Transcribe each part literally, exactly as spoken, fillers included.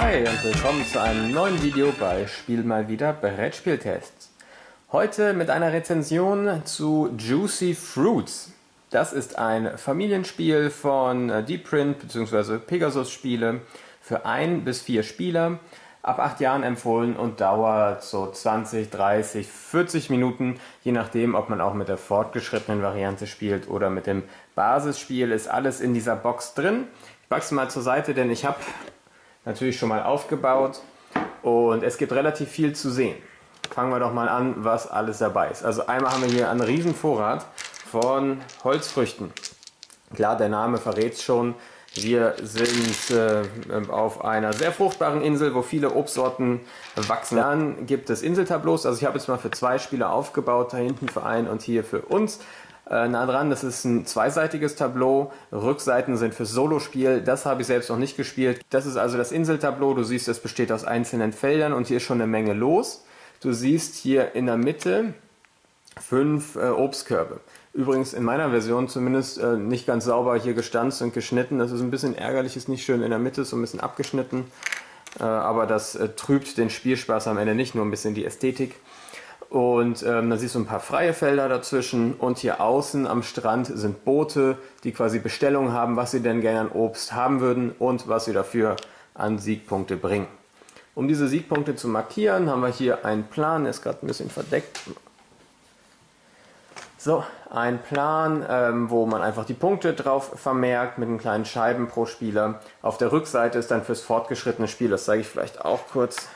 Hi und willkommen zu einem neuen Video bei Spiel mal wieder Brettspieltests. Heute mit einer Rezension zu Juicy Fruits. Das ist ein Familienspiel von Deep Print bzw. Pegasus Spiele für ein bis vier Spieler, ab acht Jahren empfohlen und dauert so zwanzig, dreißig, vierzig Minuten, je nachdem, ob man auch mit der fortgeschrittenen Variante spielt oder mit dem Basisspiel. Ist alles in dieser Box drin. Ich packe es mal zur Seite, denn ich habe natürlich schon mal aufgebaut und es gibt relativ viel zu sehen. Fangen wir doch mal an, was alles dabei ist. Also einmal haben wir hier einen riesen Vorrat von Holzfrüchten. Klar, der Name verrät es schon. Wir sind äh, auf einer sehr fruchtbaren Insel, wo viele Obstsorten wachsen. Dann gibt es Inseltableaus. Also ich habe jetzt mal für zwei Spieler aufgebaut, da hinten für einen und hier für uns. Äh, nah dran, das ist ein zweiseitiges Tableau. Rückseiten sind für Solospiel. Das habe ich selbst noch nicht gespielt. Das ist also das Inseltableau. Du siehst, es besteht aus einzelnen Feldern und hier ist schon eine Menge los. Du siehst hier in der Mitte fünf äh, Obstkörbe. Übrigens in meiner Version zumindest äh, nicht ganz sauber hier gestanzt und geschnitten. Das ist ein bisschen ärgerlich, ist nicht schön in der Mitte, so ein bisschen abgeschnitten. Äh, aber das äh, trübt den Spielspaß am Ende nicht, nur ein bisschen die Ästhetik. Und ähm, dann siehst du ein paar freie Felder dazwischen und hier außen am Strand sind Boote, die quasi Bestellungen haben, was sie denn gerne an Obst haben würden und was sie dafür an Siegpunkte bringen. Um diese Siegpunkte zu markieren, haben wir hier einen Plan, der ist gerade ein bisschen verdeckt. So, ein Plan, ähm, wo man einfach die Punkte drauf vermerkt mit den kleinen Scheiben pro Spieler. Auf der Rückseite ist dann fürs fortgeschrittene Spiel, das zeige ich vielleicht auch kurz.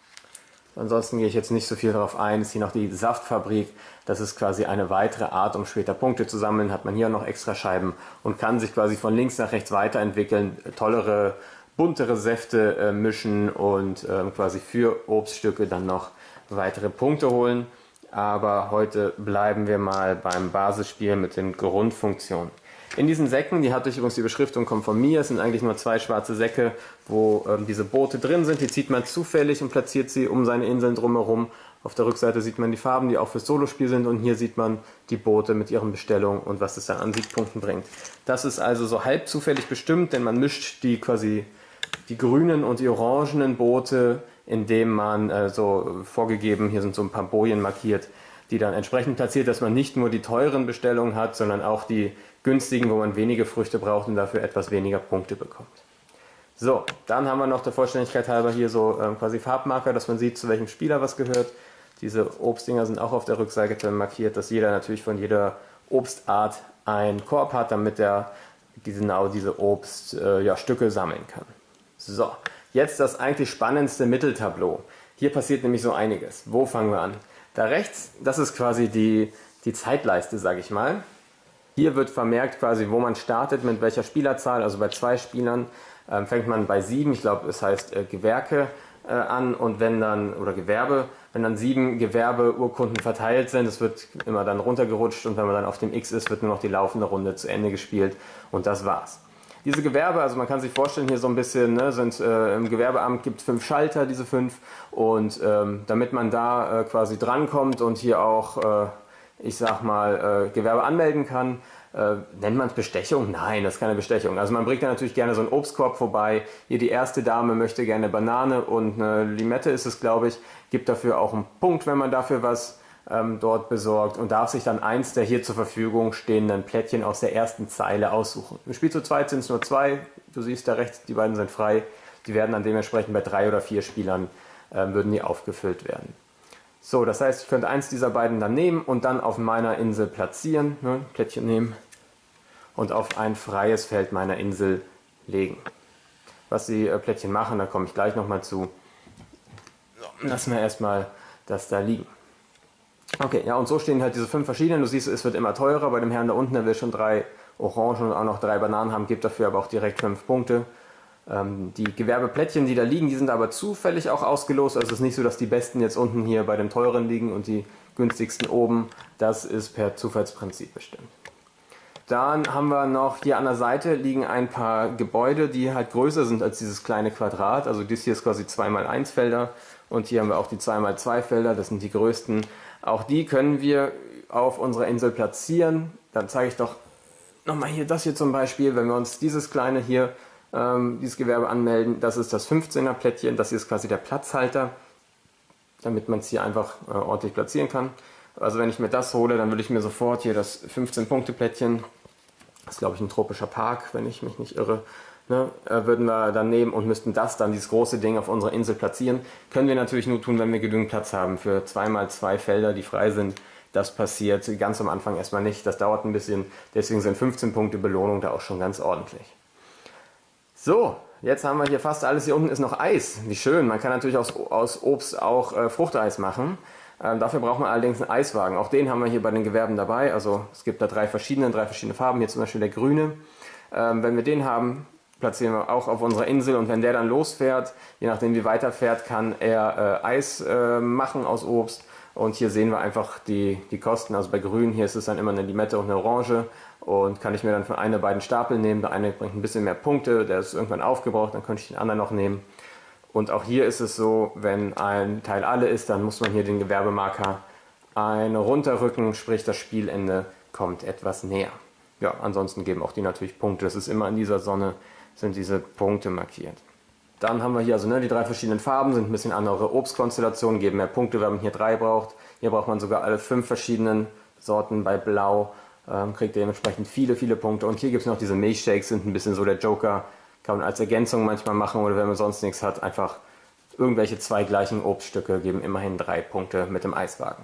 Ansonsten gehe ich jetzt nicht so viel darauf ein. Es ist hier noch die Saftfabrik. Das ist quasi eine weitere Art, um später Punkte zu sammeln. Hat man hier noch extra Scheiben und kann sich quasi von links nach rechts weiterentwickeln. Tollere, buntere Säfte äh, mischen und äh, quasi für Obststücke dann noch weitere Punkte holen. Aber heute bleiben wir mal beim Basisspiel mit den Grundfunktionen. In diesen Säcken, die hat durch übrigens die Beschriftung, kommt von mir, es sind eigentlich nur zwei schwarze Säcke, wo ähm, diese Boote drin sind. Die zieht man zufällig und platziert sie um seine Inseln drumherum. Auf der Rückseite sieht man die Farben, die auch fürs Solospiel sind, und hier sieht man die Boote mit ihren Bestellungen und was es dann an Siegpunkten bringt. Das ist also so halb zufällig bestimmt, denn man mischt die quasi die grünen und die orangenen Boote, indem man äh, so vorgegeben, hier sind so ein paar Bojen markiert, die dann entsprechend platziert, dass man nicht nur die teuren Bestellungen hat, sondern auch die günstigen, wo man wenige Früchte braucht und dafür etwas weniger Punkte bekommt. So, dann haben wir noch der Vollständigkeit halber hier so ähm, quasi Farbmarker, dass man sieht, zu welchem Spieler was gehört. Diese Obstdinger sind auch auf der Rückseite markiert, dass jeder natürlich von jeder Obstart einen Korb hat, damit er genau diese Obststücke äh, ja, Stücke sammeln kann. So, jetzt das eigentlich spannendste Mitteltableau. Hier passiert nämlich so einiges. Wo fangen wir an? Da rechts, das ist quasi die, die Zeitleiste, sage ich mal. Hier wird vermerkt quasi, wo man startet, mit welcher Spielerzahl. Also bei zwei Spielern äh, fängt man bei sieben, ich glaube es heißt äh, Gewerke äh, an, und wenn dann, oder Gewerbe, wenn dann sieben Gewerbeurkunden verteilt sind, es wird immer dann runtergerutscht, und wenn man dann auf dem X ist, wird nur noch die laufende Runde zu Ende gespielt, und das war's. Diese Gewerbe, also man kann sich vorstellen, hier so ein bisschen, ne, sind äh, im Gewerbeamt gibt es fünf Schalter, diese fünf, und ähm, damit man da äh, quasi drankommt und hier auch, äh, ich sag mal, äh, Gewerbe anmelden kann, äh, nennt man es Bestechung? Nein, das ist keine Bestechung. Also man bringt da natürlich gerne so einen Obstkorb vorbei. Hier die erste Dame möchte gerne Banane und eine Limette ist es, glaube ich, gibt dafür auch einen Punkt, wenn man dafür was ähm, dort besorgt, und darf sich dann eins der hier zur Verfügung stehenden Plättchen aus der ersten Zeile aussuchen. Im Spiel zu zweit sind es nur zwei, du siehst da rechts, die beiden sind frei, die werden dann dementsprechend bei drei oder vier Spielern äh, würden die aufgefüllt werden. So, das heißt, ich könnte eins dieser beiden dann nehmen und dann auf meiner Insel platzieren, ne, Plättchen nehmen und auf ein freies Feld meiner Insel legen. Was die äh, Plättchen machen, da komme ich gleich nochmal zu. So, lassen wir erstmal das da liegen. Okay, ja, und so stehen halt diese fünf verschiedenen. Du siehst, es wird immer teurer. Bei dem Herrn da unten, der will schon drei Orangen und auch noch drei Bananen haben, gibt dafür aber auch direkt fünf Punkte. Ähm, die Gewerbeplättchen, die da liegen, die sind aber zufällig auch ausgelost. Also es ist nicht so, dass die besten jetzt unten hier bei den teuren liegen und die günstigsten oben. Das ist per Zufallsprinzip bestimmt. Dann haben wir noch hier an der Seite liegen ein paar Gebäude, die halt größer sind als dieses kleine Quadrat. Also das hier ist quasi zwei mal eins Felder, und hier haben wir auch die zwei mal zwei Felder, das sind die größten. Auch die können wir auf unserer Insel platzieren. Dann zeige ich doch nochmal hier das hier zum Beispiel, wenn wir uns dieses kleine hier ähm, dieses Gewerbe anmelden. Das ist das fünfzehner Plättchen, das hier ist quasi der Platzhalter, damit man es hier einfach äh, ordentlich platzieren kann. Also wenn ich mir das hole, dann würde ich mir sofort hier das fünfzehn Punkte Plättchen, das ist glaube ich ein tropischer Park, wenn ich mich nicht irre, ne, äh, würden wir dann nehmen und müssten das dann, dieses große Ding auf unserer Insel platzieren. Können wir natürlich nur tun, wenn wir genügend Platz haben für zwei mal zwei Felder, die frei sind. Das passiert ganz am Anfang erstmal nicht, das dauert ein bisschen, deswegen sind fünfzehn Punkte Belohnung da auch schon ganz ordentlich. So, jetzt haben wir hier fast alles. Hier unten ist noch Eis. Wie schön. Man kann natürlich aus, aus Obst auch äh, Fruchteis machen. Ähm, dafür braucht man allerdings einen Eiswagen. Auch den haben wir hier bei den Gewerben dabei. Also es gibt da drei verschiedene, drei verschiedene Farben. Hier zum Beispiel der grüne. Ähm, wenn wir den haben, platzieren wir auch auf unserer Insel. Und wenn der dann losfährt, je nachdem wie weiter fährt, kann er äh, Eis äh, machen aus Obst. Und hier sehen wir einfach die, die Kosten. Also bei grün, hier ist es dann immer eine Limette und eine Orange. Und kann ich mir dann von einer beiden Stapel nehmen. Der eine bringt ein bisschen mehr Punkte, der ist irgendwann aufgebraucht, dann könnte ich den anderen noch nehmen. Und auch hier ist es so, wenn ein Teil alle ist, dann muss man hier den Gewerbemarker eine runterrücken, sprich das Spielende kommt etwas näher. Ja, ansonsten geben auch die natürlich Punkte. Das ist immer in dieser Sonne, sind diese Punkte markiert. Dann haben wir hier also ne, die drei verschiedenen Farben, sind ein bisschen andere Obstkonstellationen, geben mehr Punkte, wenn man hier drei braucht. Hier braucht man sogar alle fünf verschiedenen Sorten bei Blau. Ähm, kriegt dementsprechend viele, viele Punkte. Und hier gibt es noch diese Milchshakes, sind ein bisschen so der Joker. Kann man als Ergänzung manchmal machen oder wenn man sonst nichts hat, einfach irgendwelche zwei gleichen Obststücke geben immerhin drei Punkte mit dem Eiswagen.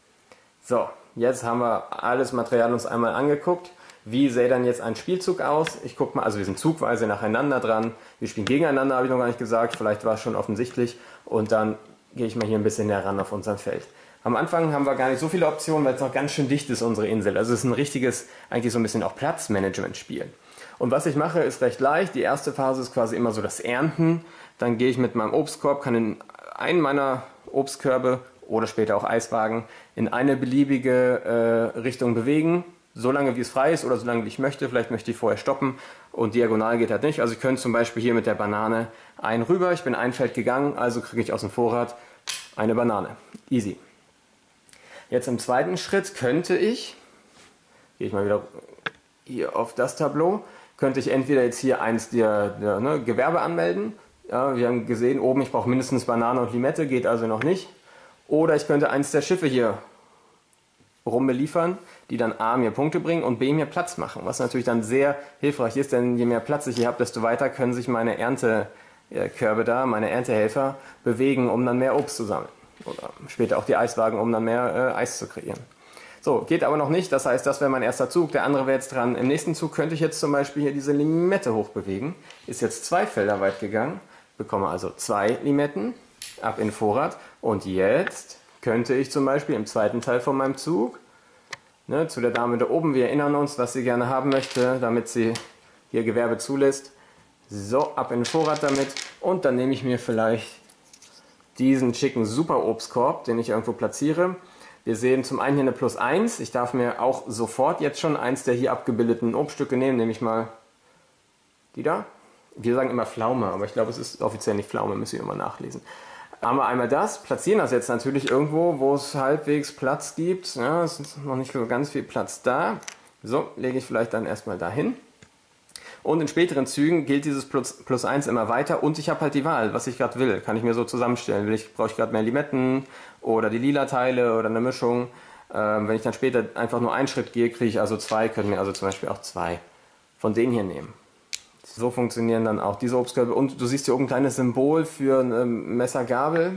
So, jetzt haben wir alles Material uns einmal angeguckt. Wie sähe dann jetzt ein Spielzug aus? Ich gucke mal, also wir sind zugweise nacheinander dran. Wir spielen gegeneinander, habe ich noch gar nicht gesagt. Vielleicht war es schon offensichtlich. Und dann gehe ich mal hier ein bisschen näher ran auf unser Feld. Am Anfang haben wir gar nicht so viele Optionen, weil es noch ganz schön dicht ist, unsere Insel. Also es ist ein richtiges, eigentlich so ein bisschen auch Platzmanagement-Spiel. Und was ich mache, ist recht leicht. Die erste Phase ist quasi immer so das Ernten. Dann gehe ich mit meinem Obstkorb, kann in einen meiner Obstkörbe oder später auch Eiswagen in eine beliebige äh, Richtung bewegen. So lange wie es frei ist oder so lange wie ich möchte. Vielleicht möchte ich vorher stoppen und diagonal geht halt nicht. Also ich könnte zum Beispiel hier mit der Banane ein rüber. Ich bin ein Feld gegangen, also kriege ich aus dem Vorrat eine Banane. Easy. Jetzt im zweiten Schritt könnte ich, gehe ich mal wieder hier auf das Tableau, könnte ich entweder jetzt hier eins der, der ne, Gewerbe anmelden. Ja, wir haben gesehen, oben ich brauche mindestens Banane und Limette, geht also noch nicht. Oder ich könnte eins der Schiffe hier rumbeliefern, die dann A mir Punkte bringen und B mir Platz machen. Was natürlich dann sehr hilfreich ist, denn je mehr Platz ich hier habe, desto weiter können sich meine Erntekörbe da, meine Erntehelfer bewegen, um dann mehr Obst zu sammeln. Oder später auch die Eiswagen, um dann mehr äh, Eis zu kreieren. So, geht aber noch nicht, das heißt, das wäre mein erster Zug, der andere wäre jetzt dran. Im nächsten Zug könnte ich jetzt zum Beispiel hier diese Limette hochbewegen. Ist jetzt zwei Felder weit gegangen, bekomme also zwei Limetten, ab in Vorrat. Und jetzt könnte ich zum Beispiel im zweiten Teil von meinem Zug, ne, zu der Dame da oben, wir erinnern uns, was sie gerne haben möchte, damit sie ihr Gewerbe zulässt. So, ab in den Vorrat damit. Und dann nehme ich mir vielleicht diesen schicken Super Obstkorb, den ich irgendwo platziere. Wir sehen zum einen hier eine Plus eins. Ich darf mir auch sofort jetzt schon eins der hier abgebildeten Obststücke nehmen, nehme ich mal die da. Wir sagen immer Pflaume, aber ich glaube, es ist offiziell nicht Pflaume, müssen wir immer nachlesen. Haben wir einmal das, platzieren das jetzt natürlich irgendwo, wo es halbwegs Platz gibt. Ja, es ist noch nicht so ganz viel Platz da. So, lege ich vielleicht dann erstmal dahin. Und in späteren Zügen gilt dieses Plus, Plus eins immer weiter und ich habe halt die Wahl, was ich gerade will. Kann ich mir so zusammenstellen. Will ich, brauche ich gerade mehr Limetten oder die lila Teile oder eine Mischung. Ähm, wenn ich dann später einfach nur einen Schritt gehe, kriege ich also zwei, können mir also zum Beispiel auch zwei von denen hier nehmen. So funktionieren dann auch diese Obstkörbe. Und du siehst hier oben ein kleines Symbol für eine Messergabel.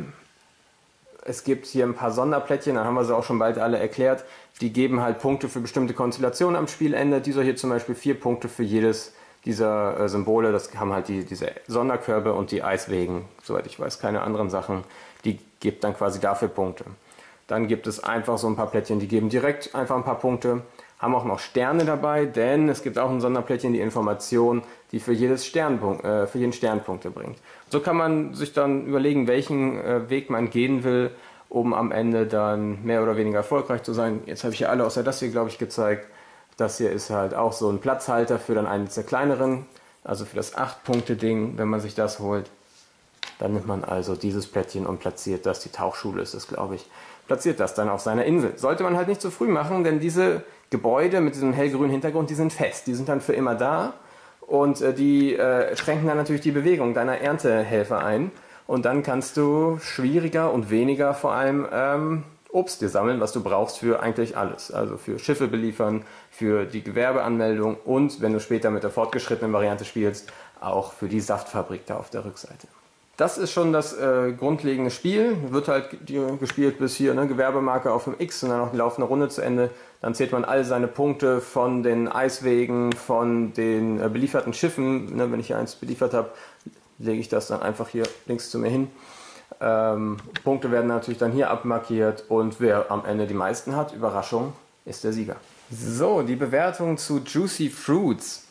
Es gibt hier ein paar Sonderplättchen, dann haben wir sie auch schon bald alle erklärt. Die geben halt Punkte für bestimmte Konstellationen am Spielende. Dieser hier zum Beispiel vier Punkte für jedes dieser äh, Symbole. Das haben halt die, diese Sonderkörbe und die Eiswegen, soweit ich weiß, keine anderen Sachen. Die gibt dann quasi dafür Punkte. Dann gibt es einfach so ein paar Plättchen, die geben direkt einfach ein paar Punkte. Haben auch noch Sterne dabei, denn es gibt auch ein Sonderplättchen, die Information, die für, jedes Sternpunkt, äh, für jeden Stern Punkte bringt. So kann man sich dann überlegen, welchen äh, Weg man gehen will, um am Ende dann mehr oder weniger erfolgreich zu sein. Jetzt habe ich hier alle außer das hier, glaube ich, gezeigt. Das hier ist halt auch so ein Platzhalter für dann eines der kleineren, also für das acht Punkte Ding, wenn man sich das holt. Dann nimmt man also dieses Plättchen und platziert das, die Tauchschule ist es, glaube ich, platziert das dann auf seiner Insel. Sollte man halt nicht zu früh machen, denn diese Gebäude mit diesem hellgrünen Hintergrund, die sind fest, die sind dann für immer da und äh, die äh, schränken dann natürlich die Bewegung deiner Erntehelfer ein und dann kannst du schwieriger und weniger vor allem ähm, Obst dir sammeln, was du brauchst für eigentlich alles. Also für Schiffe beliefern, für die Gewerbeanmeldung und, wenn du später mit der fortgeschrittenen Variante spielst, auch für die Saftfabrik da auf der Rückseite. Das ist schon das äh, grundlegende Spiel. Wird halt gespielt bis hier, ne, Gewerbemarke auf dem X und dann noch die laufende Runde zu Ende. Dann zählt man all seine Punkte von den Eiswegen, von den äh, belieferten Schiffen. Ne, wenn ich hier eins beliefert habe, lege ich das dann einfach hier links zu mir hin. Ähm, Punkte werden natürlich dann hier abmarkiert und wer am Ende die meisten hat, Überraschung, ist der Sieger. So, die Bewertung zu Juicy Fruits.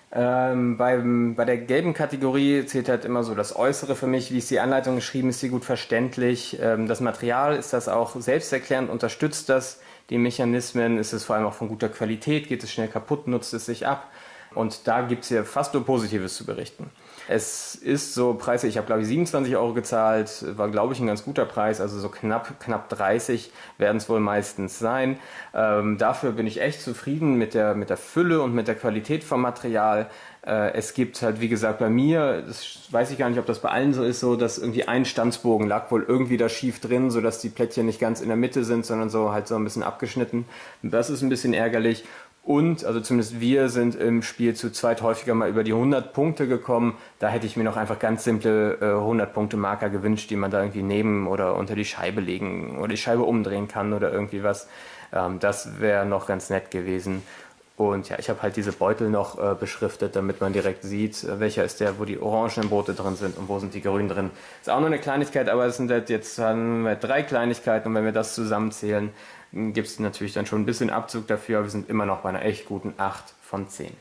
Ähm, beim, bei der gelben Kategorie zählt halt immer so das Äußere für mich. Wie ist die Anleitung geschrieben, ist sie gut verständlich. Ähm, das Material, ist das auch selbsterklärend, unterstützt das die Mechanismen, ist es vor allem auch von guter Qualität, geht es schnell kaputt, nutzt es sich ab. Und da gibt es hier fast nur Positives zu berichten. Es ist so preislich, ich habe glaube ich siebenundzwanzig Euro gezahlt, war glaube ich ein ganz guter Preis, also so knapp, knapp dreißig werden es wohl meistens sein. Ähm, dafür bin ich echt zufrieden mit der, mit der Fülle und mit der Qualität vom Material. Äh, es gibt halt, wie gesagt, bei mir, das weiß ich gar nicht, ob das bei allen so ist, so, dass irgendwie ein Stanzbogen lag wohl irgendwie da schief drin, sodass die Plättchen nicht ganz in der Mitte sind, sondern so halt so ein bisschen abgeschnitten. Das ist ein bisschen ärgerlich. Und, also zumindest wir sind im Spiel zu zweit häufiger mal über die hundert Punkte gekommen. Da hätte ich mir noch einfach ganz simple äh, hundert Punkte Marker gewünscht, die man da irgendwie neben oder unter die Scheibe legen oder die Scheibe umdrehen kann oder irgendwie was. Ähm, das wäre noch ganz nett gewesen. Und ja, ich habe halt diese Beutel noch äh, beschriftet, damit man direkt sieht, äh, welcher ist der, wo die orangenen Brote drin sind und wo sind die grünen drin. Ist auch nur eine Kleinigkeit, aber es sind halt jetzt haben wir drei Kleinigkeiten und wenn wir das zusammenzählen, gibt es natürlich dann schon ein bisschen Abzug dafür, aber wir sind immer noch bei einer echt guten acht von zehn.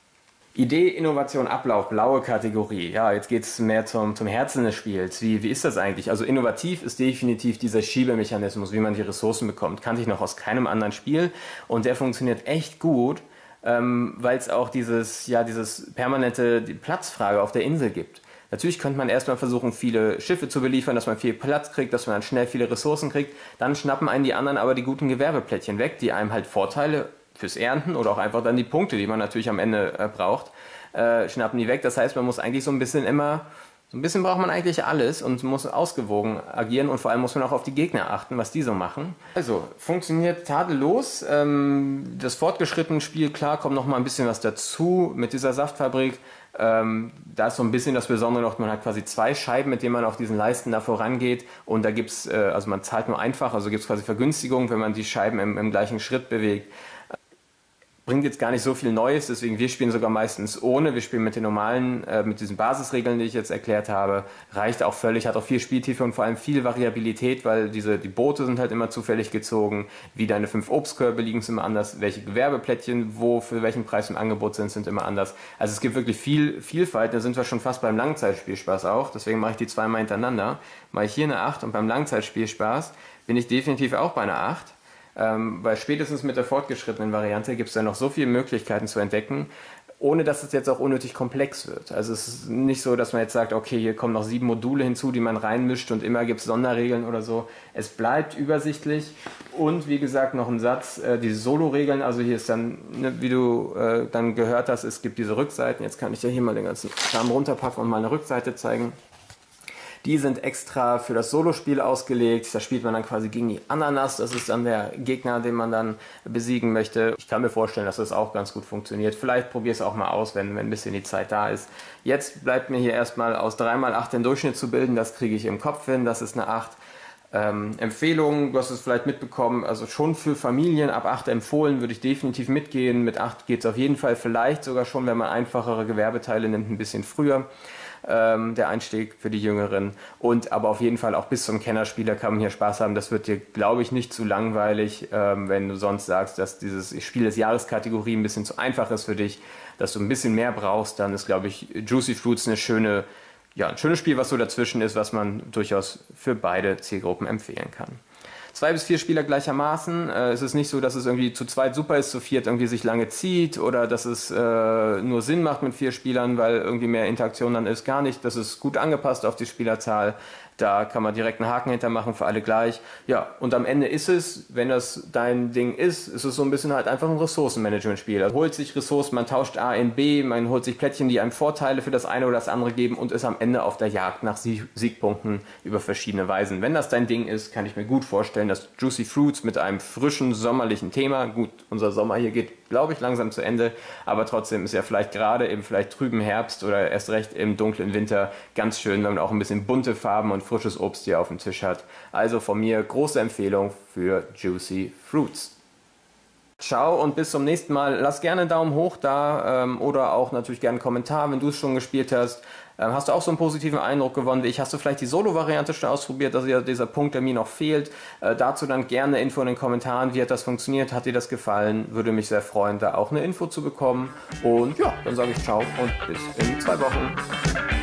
Idee, Innovation, Ablauf, blaue Kategorie. Ja, jetzt geht es mehr zum, zum Herzen des Spiels. Wie, wie ist das eigentlich? Also innovativ ist definitiv dieser Schiebemechanismus, wie man die Ressourcen bekommt. Kannte ich noch aus keinem anderen Spiel und der funktioniert echt gut, ähm, weil es auch dieses, ja, dieses permanente die Platzfrage auf der Insel gibt. Natürlich könnte man erstmal versuchen, viele Schiffe zu beliefern, dass man viel Platz kriegt, dass man dann schnell viele Ressourcen kriegt. Dann schnappen einen die anderen aber die guten Gewerbeplättchen weg, die einem halt Vorteile fürs Ernten oder auch einfach dann die Punkte, die man natürlich am Ende äh, braucht, äh, schnappen die weg. Das heißt, man muss eigentlich so ein bisschen immer, so ein bisschen braucht man eigentlich alles und muss ausgewogen agieren und vor allem muss man auch auf die Gegner achten, was die so machen. Also, funktioniert tadellos. Ähm, das fortgeschrittene Spiel, klar, kommt noch mal ein bisschen was dazu mit dieser Saftfabrik. Ähm, da ist so ein bisschen das Besondere noch, man hat quasi zwei Scheiben, mit denen man auf diesen Leisten da vorangeht und da gibt es, äh, also man zahlt nur einfach, also gibt es quasi Vergünstigungen, wenn man die Scheiben im, im gleichen Schritt bewegt. Bringt jetzt gar nicht so viel Neues, deswegen wir spielen sogar meistens ohne, wir spielen mit den normalen, äh, mit diesen Basisregeln, die ich jetzt erklärt habe, reicht auch völlig, hat auch viel Spieltiefe und vor allem viel Variabilität, weil diese, die Boote sind halt immer zufällig gezogen, wie deine fünf Obstkörbe liegen es immer anders, welche Gewerbeplättchen, wo, für welchen Preis im Angebot sind, sind immer anders. Also es gibt wirklich viel Vielfalt, da sind wir schon fast beim Langzeitspielspaß auch, deswegen mache ich die zweimal hintereinander, mache ich hier eine acht und beim Langzeitspielspaß bin ich definitiv auch bei einer acht. Ähm, weil spätestens mit der fortgeschrittenen Variante gibt es dann noch so viele Möglichkeiten zu entdecken, ohne dass es jetzt auch unnötig komplex wird. Also es ist nicht so, dass man jetzt sagt, okay, hier kommen noch sieben Module hinzu, die man reinmischt und immer gibt es Sonderregeln oder so. Es bleibt übersichtlich und wie gesagt noch ein Satz, äh, die Solo-Regeln, also hier ist dann, ne, wie du äh, dann gehört hast, es gibt diese Rückseiten, jetzt kann ich ja hier mal den ganzen Kram runterpacken und mal eine Rückseite zeigen. Die sind extra für das Solospiel ausgelegt. Da spielt man dann quasi gegen die Ananas. Das ist dann der Gegner, den man dann besiegen möchte. Ich kann mir vorstellen, dass das auch ganz gut funktioniert. Vielleicht probier es auch mal aus, wenn, wenn ein bisschen die Zeit da ist. Jetzt bleibt mir hier erstmal aus drei mal acht den Durchschnitt zu bilden. Das kriege ich im Kopf hin. Das ist eine acht. Ähm, Empfehlungen, du hast es vielleicht mitbekommen, also schon für Familien ab acht empfohlen, würde ich definitiv mitgehen. Mit acht geht es auf jeden Fall, vielleicht sogar schon, wenn man einfachere Gewerbeteile nimmt, ein bisschen früher. Ähm, der Einstieg für die Jüngeren und aber auf jeden Fall auch bis zum Kennerspieler kann man hier Spaß haben. Das wird dir, glaube ich, nicht zu langweilig, ähm, wenn du sonst sagst, dass dieses Spiel des Jahres-Kategorie ein bisschen zu einfach ist für dich, dass du ein bisschen mehr brauchst, dann ist, glaube ich, Juicy Fruits eine schöne, ja, ein schönes Spiel, was so dazwischen ist, was man durchaus für beide Zielgruppen empfehlen kann. Zwei bis vier Spieler gleichermaßen. Äh, es ist nicht so, dass es irgendwie zu zweit super ist, zu viert irgendwie sich lange zieht oder dass es äh, nur Sinn macht mit vier Spielern, weil irgendwie mehr Interaktion dann ist. Gar nicht. Das ist gut angepasst auf die Spielerzahl. Da kann man direkt einen Haken hintermachen, für alle gleich. Ja, und am Ende ist es, wenn das dein Ding ist, ist es so ein bisschen halt einfach ein Ressourcenmanagement-Spiel. Man holt sich Ressourcen, man tauscht A in B, man holt sich Plättchen, die einem Vorteile für das eine oder das andere geben und ist am Ende auf der Jagd nach Sieg Siegpunkten über verschiedene Weisen. Wenn das dein Ding ist, kann ich mir gut vorstellen, dass Juicy Fruits mit einem frischen, sommerlichen Thema, gut, unser Sommer hier geht, glaube ich, langsam zu Ende, aber trotzdem ist ja vielleicht gerade im vielleicht trüben Herbst oder erst recht im dunklen Winter ganz schön, wenn man auch ein bisschen bunte Farben und frisches Obst hier auf dem Tisch hat. Also von mir große Empfehlung für Juicy Fruits. Ciao und bis zum nächsten Mal. Lass gerne einen Daumen hoch da ähm, oder auch natürlich gerne einen Kommentar, wenn du es schon gespielt hast. Ähm, hast du auch so einen positiven Eindruck gewonnen wie ich? Hast du vielleicht die Solo-Variante schon ausprobiert, dass ja dieser Punkt, der mir noch fehlt? Äh, dazu dann gerne Info in den Kommentaren. Wie hat das funktioniert? Hat dir das gefallen? Würde mich sehr freuen, da auch eine Info zu bekommen. Und ja, dann sage ich ciao und bis in zwei Wochen.